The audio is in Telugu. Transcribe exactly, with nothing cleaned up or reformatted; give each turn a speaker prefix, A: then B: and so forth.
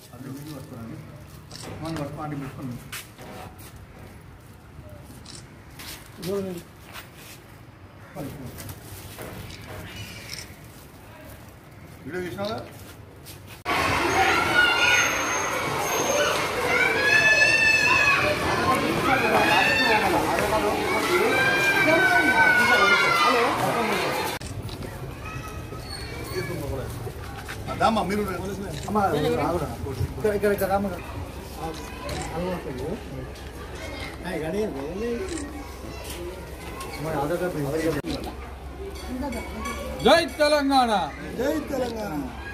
A: అది వీడియో వస్తారండి మనం పట్టుకోండి పెట్టుకోండి వీడియో తీసినావా దామా మీరు ఇక్కడ ఇక్కడ రామ
B: జై తెలంగాణ
A: జై తెలంగాణ